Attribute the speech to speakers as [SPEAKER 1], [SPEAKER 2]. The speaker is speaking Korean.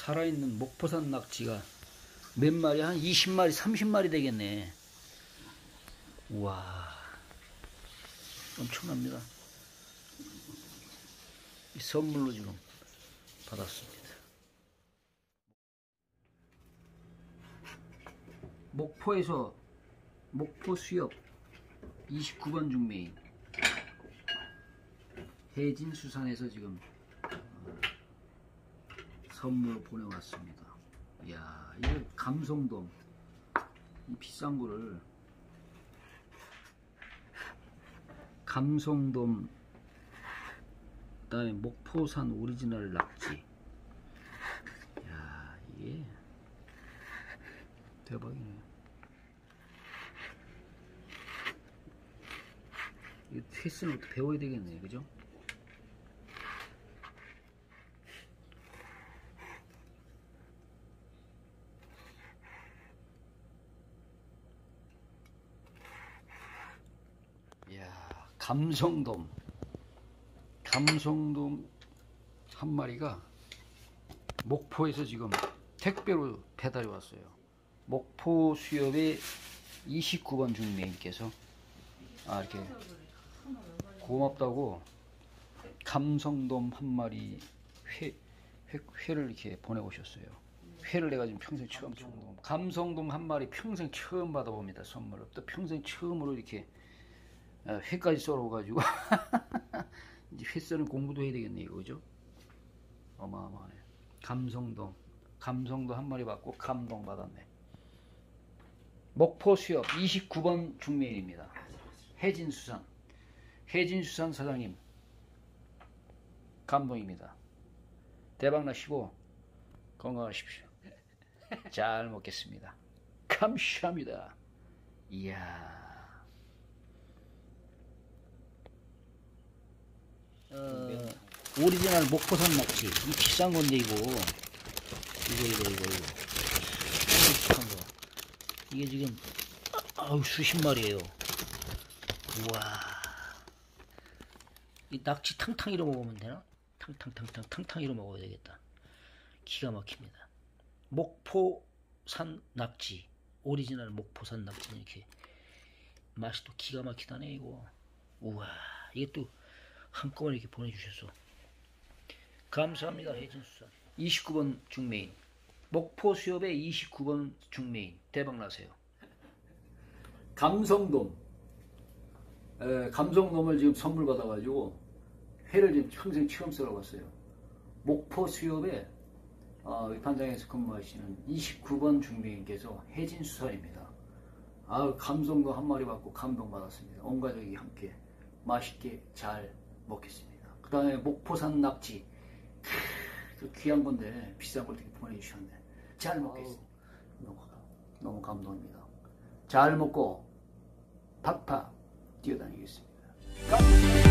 [SPEAKER 1] 살아있는 목포산 낙지가 몇 마리? 한 20마리, 30마리 되겠네. 우와, 엄청납니다. 선물로 지금 받았습니다. 목포에서 목포 수협 29번 중매인 해진수산에서 지금 선물로 보내왔습니다. 이야, 이게 감성돔, 이 비싼 거를 감성돔, 그다음에 목포산 오리지널 낙지. 이야, 이게 대박이네. 이거 회 쓰는 것도 배워야 되겠네, 그죠? 이야, 감성돔 한 마리가 목포에서 지금 택배로 배달이 왔어요. 목포 수협의 29번 중매인께서 이렇게 고맙다고 감성돔 한 마리 회를 이렇게 보내오셨어요. 회를 내가 지금 평생 처음 감성돔 한 마리 평생 처음 받아봅니다. 선물을. 또 평생 처음으로 이렇게 회까지 썰어가지고 이제 회 써는 공부도 해야 되겠네, 이거, 그죠? 어마어마하네. 감성돔 한 마리 받고 감동 받았네. 목포 수협 29번 중매인입니다. 해진수산 사장님, 감동입니다. 대박 나시고 건강하십시오. 잘 먹겠습니다. 감사합니다. 이야. 오리지널 목포산 낙지. 이 비싼 건데, 이거. 이게 지금, 수십 마리예요. 우와. 이 낙지 탕탕이로 먹으면 되나? 탕탕이로 먹어야 되겠다. 기가 막힙니다. 목포산 낙지. 오리지널 목포산 낙지. 이렇게. 맛이 또 기가 막히다네, 이거. 우와. 이게 또 한꺼번에 이렇게 보내주셔서 감사합니다. 해진수산 29번 중매인, 목포 수협의 29번 중매인, 대박나세요. 감성돔을 지금 선물 받아가지고 회를 지금 평생 처음 썰어봤어요. 목포 수협의 판장에서 근무하시는 29번 중매인께서 해진수산입니다. 감성돔 한 마리 받고 감동받았습니다. 온 가족이 함께 맛있게 잘 먹겠습니다. 그 다음에 목포산 낙지, 귀한 건데 비싼 걸 이렇게 보내주셨네. 잘 먹겠습니다. 너무 감동입니다. 잘 먹고 팍팍 뛰어다니겠습니다.